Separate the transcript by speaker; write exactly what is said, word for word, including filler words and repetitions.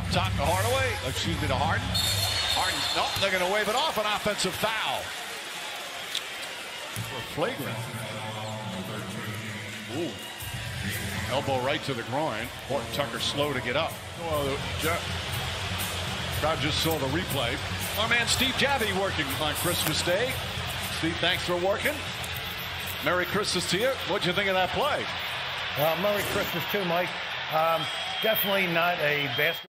Speaker 1: up top to Hardaway. Excuse me, to Harden. Harden's, no, they're going to wave it off. An offensive foul. Flagrant. Ooh. Elbow right to the groin. Horton Tucker slow to get up. Oh, crowd just saw the replay. Our man Steve Javy working on Christmas Day. Steve, thanks for working. Merry Christmas to you. What'd you think of that play?
Speaker 2: Well, Merry Christmas too, Mike. Um, definitely not a basketball.